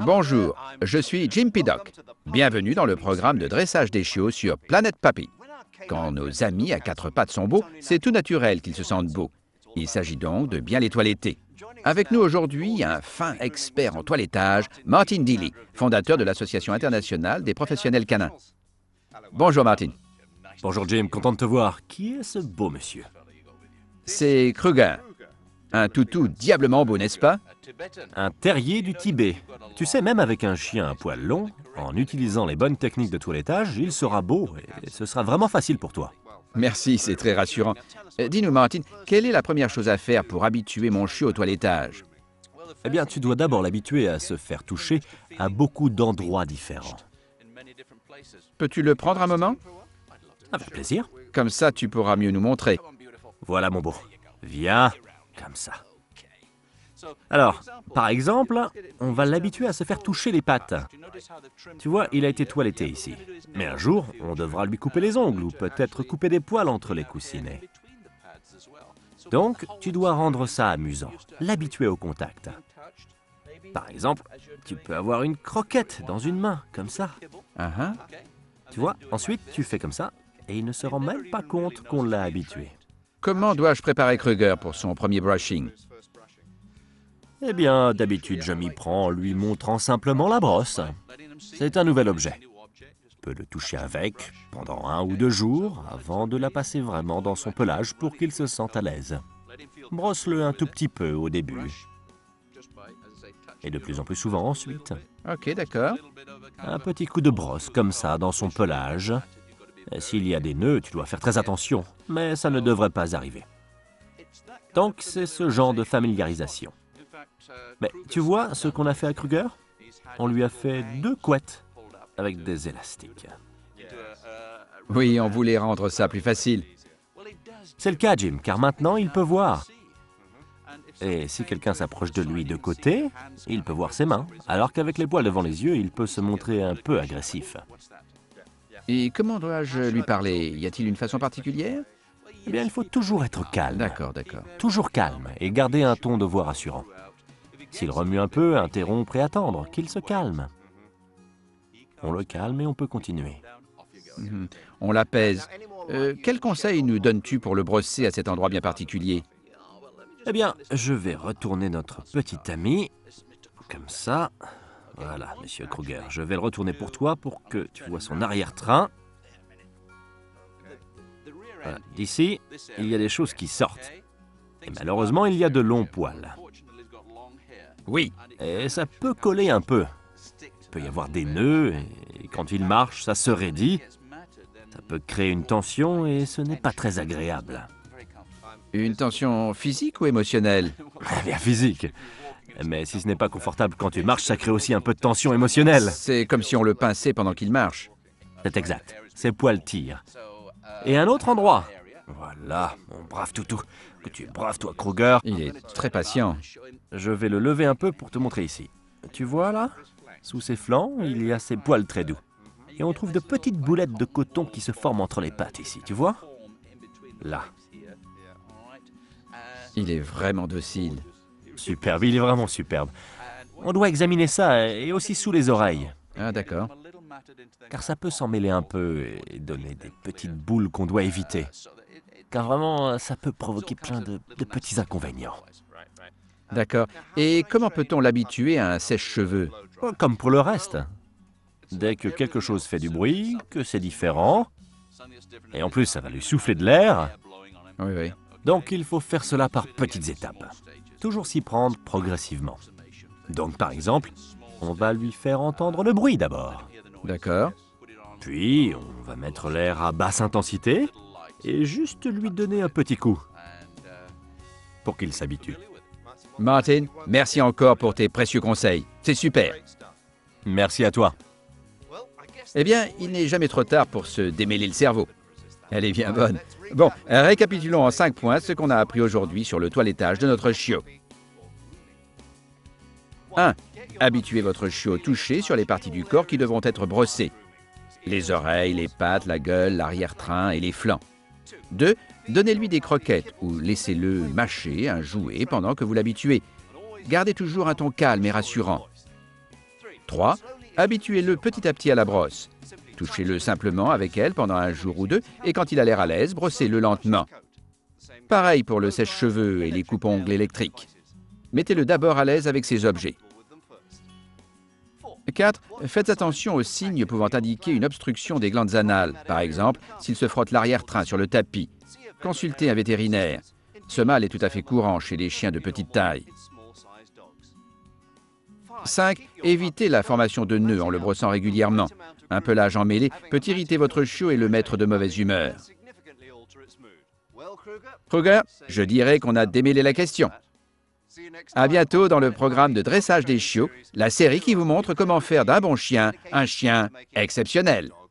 Bonjour, je suis Jim Piddock. Bienvenue dans le programme de dressage des chiots sur Planet Puppy. Quand nos amis à quatre pattes sont beaux, c'est tout naturel qu'ils se sentent beaux. Il s'agit donc de bien les toiletter. Avec nous aujourd'hui, un fin expert en toilettage, Martin Deely, fondateur de l'Association internationale des professionnels canins. Bonjour Martin. Bonjour Jim, content de te voir. Qui est ce beau monsieur? C'est Kruger. Un toutou diablement beau, n'est-ce pas? Un terrier du Tibet. Tu sais, même avec un chien à poil long, en utilisant les bonnes techniques de toilettage, il sera beau et ce sera vraiment facile pour toi. Merci, c'est très rassurant. Dis-nous Martin, quelle est la première chose à faire pour habituer mon chiot au toilettage? Eh bien, tu dois d'abord l'habituer à se faire toucher à beaucoup d'endroits différents. Peux-tu le prendre un moment? Avec plaisir. Comme ça, tu pourras mieux nous montrer. Voilà mon beau. Viens, comme ça. Alors, par exemple, on va l'habituer à se faire toucher les pattes. Tu vois, il a été toiletté ici. Mais un jour, on devra lui couper les ongles ou peut-être couper des poils entre les coussinets. Donc, tu dois rendre ça amusant, l'habituer au contact. Par exemple, tu peux avoir une croquette dans une main, comme ça. Tu vois, ensuite, tu fais comme ça, et il ne se rend même pas compte qu'on l'a habitué. Comment dois-je préparer Kruger pour son premier brushing? Eh bien, d'habitude, je m'y prends en lui montrant simplement la brosse. C'est un nouvel objet. Tu peux le toucher avec pendant 1 ou 2 jours avant de la passer vraiment dans son pelage pour qu'il se sente à l'aise. Brosse-le un tout petit peu au début. Et de plus en plus souvent ensuite. Ok, d'accord. Un petit coup de brosse comme ça dans son pelage. S'il y a des nœuds, tu dois faire très attention, mais ça ne devrait pas arriver. Donc, c'est ce genre de familiarisation. Mais tu vois ce qu'on a fait à Kruger? On lui a fait 2 couettes avec des élastiques. Oui, on voulait rendre ça plus facile. C'est le cas, Jim, car maintenant il peut voir. Et si quelqu'un s'approche de lui de côté, il peut voir ses mains, alors qu'avec les poils devant les yeux, il peut se montrer un peu agressif. Et comment dois-je lui parler? Y a-t-il une façon particulière? Eh bien, il faut toujours être calme. D'accord, d'accord. Toujours calme et garder un ton de voix rassurant. S'il remue un peu, interrompre et attendre qu'il se calme. On le calme et on peut continuer. On l'apaise. Quel conseil nous donnes-tu pour le brosser à cet endroit bien particulier? Eh bien, je vais retourner notre petit ami, comme ça. Voilà, monsieur Kruger, je vais le retourner pour toi pour que tu vois son arrière-train. Voilà. D'ici, il y a des choses qui sortent. Et malheureusement, il y a de longs poils. Oui. Et ça peut coller un peu. Il peut y avoir des nœuds, et quand il marche, ça se raidit. Ça peut créer une tension et ce n'est pas très agréable. Une tension physique ou émotionnelle? Eh bien, physique. Mais si ce n'est pas confortable quand tu marches, ça crée aussi un peu de tension émotionnelle. C'est comme si on le pinçait pendant qu'il marche. C'est exact. Ses poils tirent. Et un autre endroit. Voilà, mon brave toutou. Que tu es brave, toi, Kruger. Il est très patient. Je vais le lever un peu pour te montrer ici. Tu vois là? Sous ses flancs, il y a ses poils très doux. Et on trouve de petites boulettes de coton qui se forment entre les pattes ici, tu vois? Là. Il est vraiment docile. Superbe, il est vraiment superbe. On doit examiner ça et aussi sous les oreilles. Ah, d'accord. Car ça peut s'en mêler un peu et donner des petites boules qu'on doit éviter. Car vraiment, ça peut provoquer plein de petits inconvénients. D'accord. Et comment peut-on l'habituer à un sèche-cheveux? Comme pour le reste. Dès que quelque chose fait du bruit, que c'est différent, et en plus ça va lui souffler de l'air, Oui, oui. donc il faut faire cela par petites étapes. Toujours s'y prendre progressivement. Donc par exemple, on va lui faire entendre le bruit d'abord. D'accord. Puis on va mettre l'air à basse intensité et juste lui donner un petit coup pour qu'il s'habitue. Martin, merci encore pour tes précieux conseils. C'est super. Merci à toi. Eh bien, il n'est jamais trop tard pour se démêler le cerveau. Elle est bien bonne. Bon, récapitulons en 5 points ce qu'on a appris aujourd'hui sur le toilettage de notre chiot. 1. Habituez votre chiot au toucher sur les parties du corps qui devront être brossées. Les oreilles, les pattes, la gueule, l'arrière-train et les flancs. 2. Donnez-lui des croquettes ou laissez-le mâcher un jouet pendant que vous l'habituez. Gardez toujours un ton calme et rassurant. 3. Habituez-le petit à petit à la brosse. Touchez-le simplement avec elle pendant un jour ou deux et quand il a l'air à l'aise, brossez-le lentement. Pareil pour le sèche-cheveux et les coupes-ongles électriques. Mettez-le d'abord à l'aise avec ces objets. 4. Faites attention aux signes pouvant indiquer une obstruction des glandes anales. Par exemple, s'il se frotte l'arrière-train sur le tapis. Consultez un vétérinaire. Ce mal est tout à fait courant chez les chiens de petite taille. 5. Évitez la formation de nœuds en le brossant régulièrement. Un pelage emmêlé peut irriter votre chiot et le mettre de mauvaise humeur. Kruger, je dirais qu'on a démêlé la question. À bientôt dans le programme de dressage des chiots, la série qui vous montre comment faire d'un bon chien un chien exceptionnel.